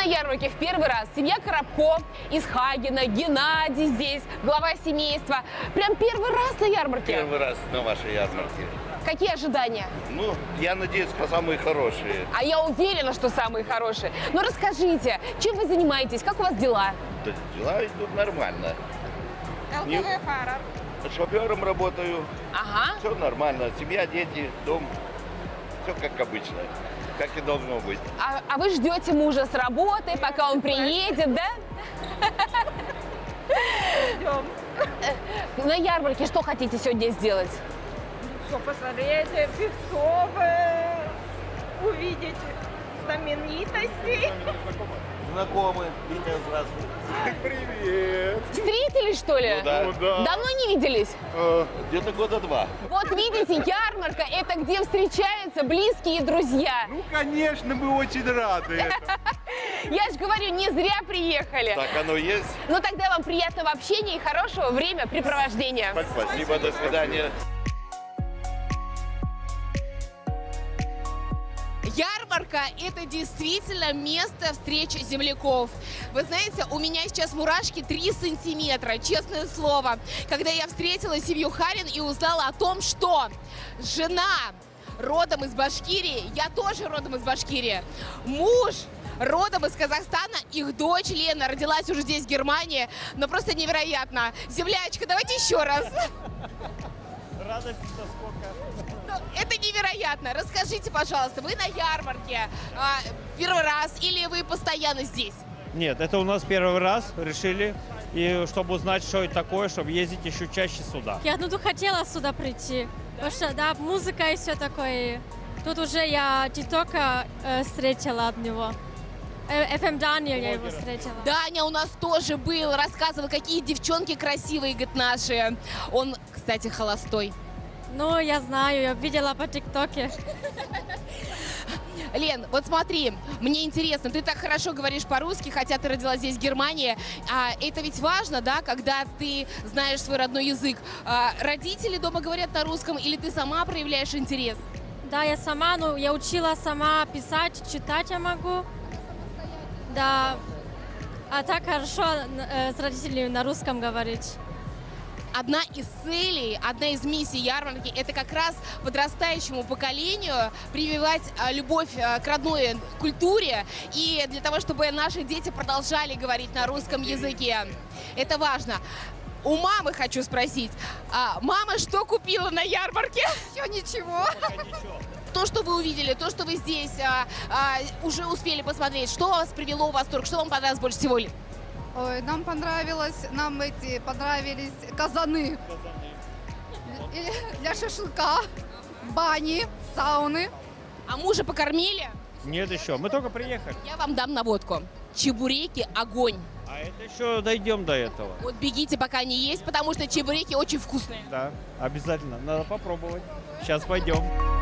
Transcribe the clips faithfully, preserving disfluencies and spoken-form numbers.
ярмарке в первый раз. Семья Коробко из Хагена, Геннадий здесь, глава семейства. Прям первый раз на ярмарке? Первый раз на вашей ярмарке. Какие ожидания? Ну, я надеюсь, что самые хорошие. А я уверена, что самые хорошие. Но расскажите, чем вы занимаетесь, как у вас дела? Да, дела идут нормально. Не... Шофером работаю. Ага. Все нормально. Семья, дети, дом. Все как обычно. Как и должно быть. А, а вы ждете мужа с работы, пока он приедет, да? Ждем. На ярмарке что хотите сегодня сделать? Что, посмотреть певцов, э, увидеть знаменитостей. Знакомы. Витя, здравствуй. Привет. Встретились, что ли? Ну, да. Ну, да. Давно не виделись? А, Где-то года два. Вот видите, ярмарка – это где встречаются близкие друзья. ну, конечно, мы очень рады этому. Я же говорю, не зря приехали. Так оно есть. Ну тогда вам приятного общения и хорошего времяпрепровождения. Спасибо, до свидания. Ярмарка – это действительно место встречи земляков. Вы знаете, у меня сейчас мурашки три сантиметра, честное слово. Когда я встретила семью Харин и узнала о том, что жена родом из Башкирии, я тоже родом из Башкирии, муж родом из Казахстана, их дочь Лена родилась уже здесь, в Германии. Но просто невероятно. Землячка, давайте еще раз. Радость насколько. Ну, это невероятно. Расскажите, пожалуйста, вы на ярмарке а, первый раз или вы постоянно здесь? Нет, это у нас первый раз решили. И чтобы узнать, что это такое, чтобы ездить еще чаще сюда. Я ну, хотела сюда прийти, потому что да, музыка и все такое. Тут уже я ТикТока э, встретила от него. эф эм Даниэль я его встретила. Даня у нас тоже был, рассказывал, какие девчонки красивые, говорит, наши. Он, кстати, холостой. Ну, я знаю, я видела по ТикТоке. Лен, вот смотри, мне интересно, ты так хорошо говоришь по-русски, хотя ты родилась здесь, в Германии. А это ведь важно, да, когда ты знаешь свой родной язык. А родители дома говорят на русском или ты сама проявляешь интерес? Да, я сама, ну, я учила сама писать, читать я могу. Да, а так хорошо э, с родителями на русском говорить. Одна из целей, одна из миссий ярмарки – это как раз подрастающему поколению прививать а, любовь а, к родной культуре и для того, чтобы наши дети продолжали говорить на русском языке. Это важно. У мамы хочу спросить. А, мама что купила на ярмарке? Еще ничего. То, что вы увидели, то, что вы здесь а, а, уже успели посмотреть, что вас привело в восторг, что вам понравилось больше всего? Ой, нам понравилось, нам эти понравились казаны. И для шашлыка, бани, сауны. А мужа покормили? Нет еще, мы только приехали. Я вам дам наводку. Чебуреки – огонь. А это еще дойдем до этого. Вот бегите, пока не есть, потому что чебуреки очень вкусные. Да, обязательно, надо попробовать. Сейчас пойдем.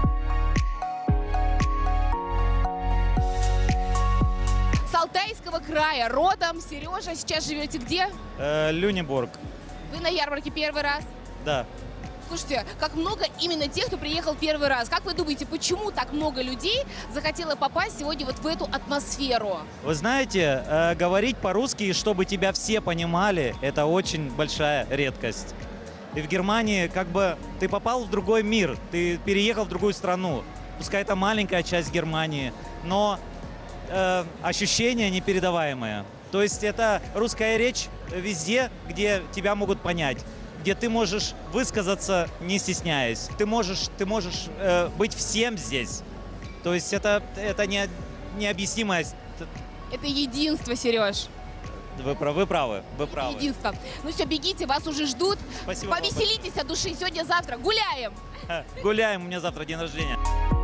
С Алтайского края родом. Сережа, сейчас живете где? Э, Люнебург, Вы на ярмарке первый раз? да. Слушайте, как много именно тех, кто приехал первый раз. Как вы думаете, почему так много людей захотело попасть сегодня вот в эту атмосферу? Вы знаете, э, говорить по-русски, чтобы тебя все понимали, это очень большая редкость. И в Германии как бы ты попал в другой мир, ты переехал в другую страну. Пускай это маленькая часть Германии, но э, ощущения непередаваемые. То есть это русская речь везде, где тебя могут понять, где ты можешь высказаться, не стесняясь. Ты можешь, ты можешь э, быть всем здесь. То есть это, это не, необъяснимость. Это единство, Сереж. Вы, прав- вы правы, вы правы. Единство. Ну все, бегите, вас уже ждут. Спасибо вам Повеселитесь от души. Сегодня-завтра гуляем. Гуляем, у меня завтра день рождения.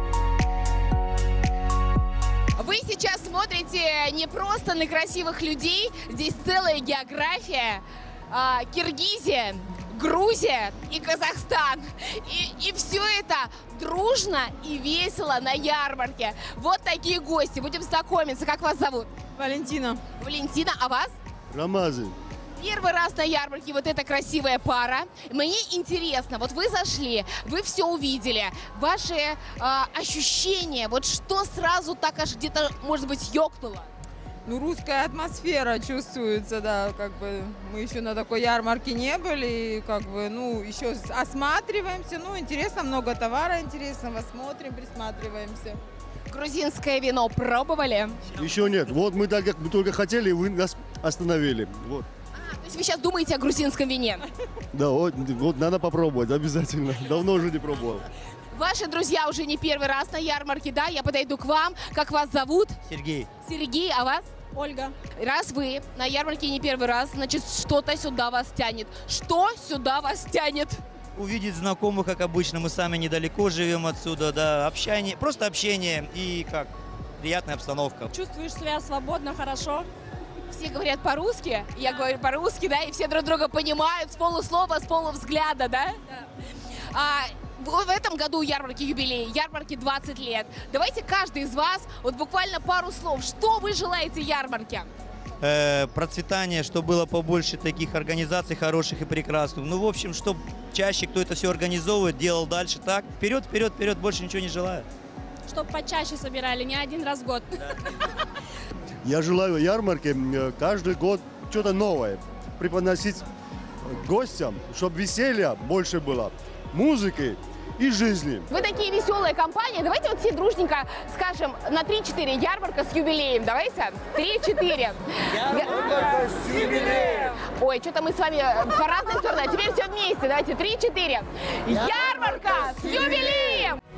Вы сейчас смотрите не просто на красивых людей. Здесь целая география. А, Киргизия, Грузия и Казахстан. И, и все это дружно и весело на ярмарке. Вот такие гости. Будем знакомиться. Как вас зовут? Валентина. Валентина, а вас? Рамазан. Первый раз на ярмарке вот эта красивая пара. Мне интересно, вот вы зашли, вы все увидели. Ваши э, ощущения, вот что сразу так аж где-то, может быть, ёкнуло? Ну, русская атмосфера чувствуется, да, как бы мы еще на такой ярмарке не были, и как бы, ну, еще осматриваемся, ну, интересно, много товара интересного, смотрим, присматриваемся. Грузинское вино пробовали? Еще нет. Вот мы так, как мы только хотели, и вы нас остановили. Вот. А, то есть вы сейчас думаете о грузинском вине? Да, вот, вот надо попробовать обязательно. Давно уже не пробовал. Ваши друзья уже не первый раз на ярмарке, да? Я подойду к вам. Как вас зовут? Сергей. Сергей, а вас? Ольга. Раз вы на ярмарке не первый раз, значит, что-то сюда вас тянет. Что сюда вас тянет? Увидеть знакомых, как обычно, мы сами недалеко живем отсюда, да, общение, просто общение и как приятная обстановка. Чувствуешь себя свободно, хорошо. Все говорят по-русски, я говорю по-русски, да, и все друг друга понимают с полуслова, с полувзгляда, да? Да. А, в в этом году ярмарки юбилей, ярмарке двадцать лет. Давайте каждый из вас, вот буквально пару слов, что вы желаете ярмарке? Э, процветание, чтобы было побольше таких организаций хороших и прекрасных. Ну, в общем, чтобы чаще кто это все организовывает, делал дальше так. Вперед, вперед, вперед, больше ничего не желаю. Чтобы почаще собирали, не один раз в год. Я желаю ярмарке э, каждый год что-то новое преподносить гостям, чтобы веселья больше было, музыки и жизни. Вы такие веселые компании, давайте вот все дружненько скажем на три-четыре ярмарка с юбилеем, давайте? три-четыре. Ярмарка с юбилеем! Ой, что-то мы с вами по разные стороны, а теперь все вместе, давайте, три-четыре. Ярмарка с юбилеем!